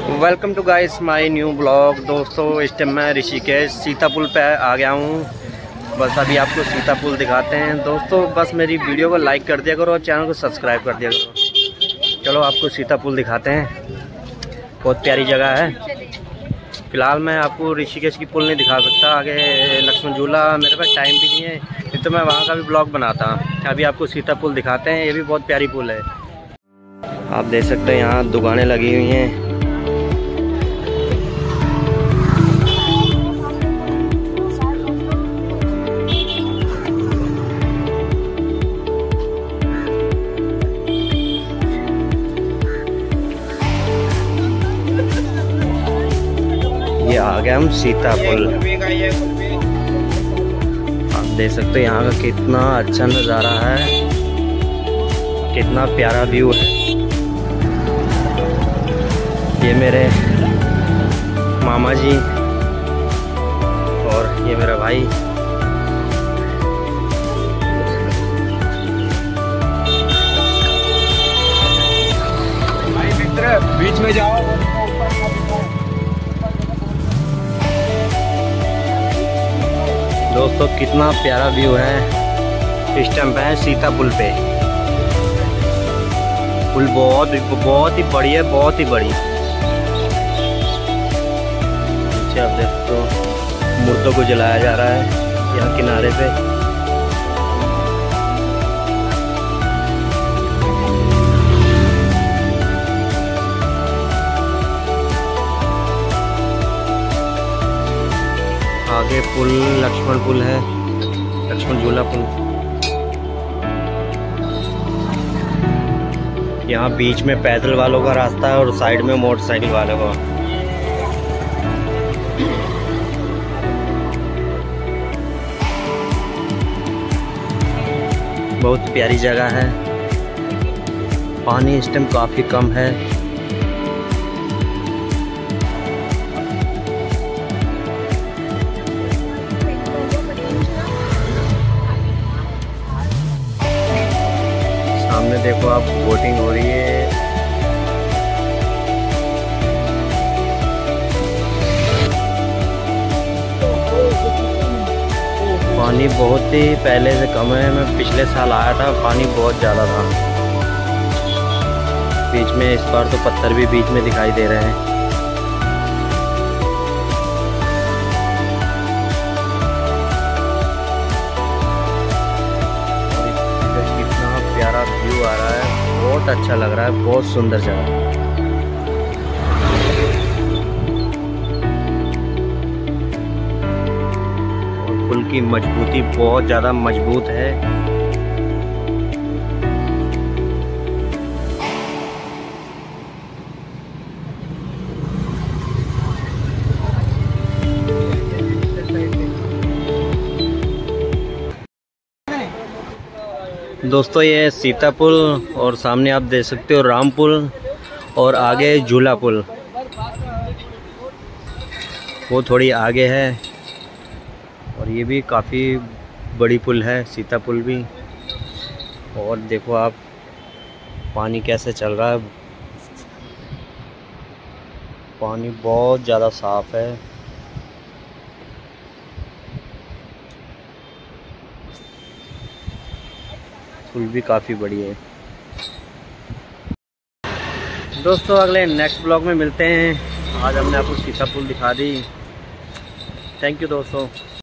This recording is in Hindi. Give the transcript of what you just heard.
Welcome to guys my new blog. दोस्तों इस टाइम मैं ऋषिकेश सीतापुल पे आ गया हूँ। बस अभी आपको सीतापुल दिखाते हैं। दोस्तों बस मेरी वीडियो को लाइक कर दिया करो और चैनल को सब्सक्राइब कर दिया करो। चलो आपको सीतापुल दिखाते हैं। बहुत प्यारी जगह है। फ़िलहाल मैं आपको ऋषिकेश की पुल नहीं दिखा सकता, आगे लक्ष्मण झूला, मेरे पास टाइम भी नहीं है, नहीं तो मैं वहाँ का भी ब्लॉग बनाता। अभी आपको सीतापुल दिखाते हैं। ये भी बहुत प्यारी पुल है। आप देख सकते हैं यहाँ दुकानें लगी हुई हैं। ये आ गया हम सीतापुल। आप देख सकते हैं यहाँ का कितना अच्छा नज़ारा है, कितना प्यारा व्यू है। ये मेरे मामा जी और ये मेरा भाई। भाई मित्र बीच में जाओ। दोस्तों कितना प्यारा व्यू है। इस टाइम पे है सीतापुल पे। पुल बहुत ही बड़ी है, बहुत ही बड़ी। नीचे आप देख तो मूर्तों को जलाया जा रहा है यहाँ किनारे पे। आगे पुल लक्ष्मण पुल है, लक्ष्मण झूला पुल। यहाँ बीच में पैदल वालों का रास्ता है और साइड में मोटरसाइकिल वालों का। बहुत प्यारी जगह है। पानी इस टाइम काफ़ी कम है। सामने देखो आप बोटिंग हो रही है। पानी बहुत ही पहले से कम है। मैं पिछले साल आया था, पानी बहुत ज़्यादा था। बीच में इस बार तो पत्थर भी बीच में दिखाई दे रहे हैं। प्यारा व्यू आ रहा है, बहुत अच्छा लग रहा है, बहुत सुंदर जगह। और पुल की मजबूती बहुत ज़्यादा मजबूत है। दोस्तों ये है सीतापुल और सामने आप देख सकते हो रामपुल और आगे झूला पुल, वो थोड़ी आगे है। और ये भी काफ़ी बड़ी पुल है, सीतापुल भी। और देखो आप पानी कैसे चल रहा है। पानी बहुत ज़्यादा साफ़ है। पुल भी काफ़ी बड़ी है। दोस्तों अगले नेक्स्ट ब्लॉग में मिलते हैं। आज हमने आपको सीतापुल दिखा दी। थैंक यू दोस्तों।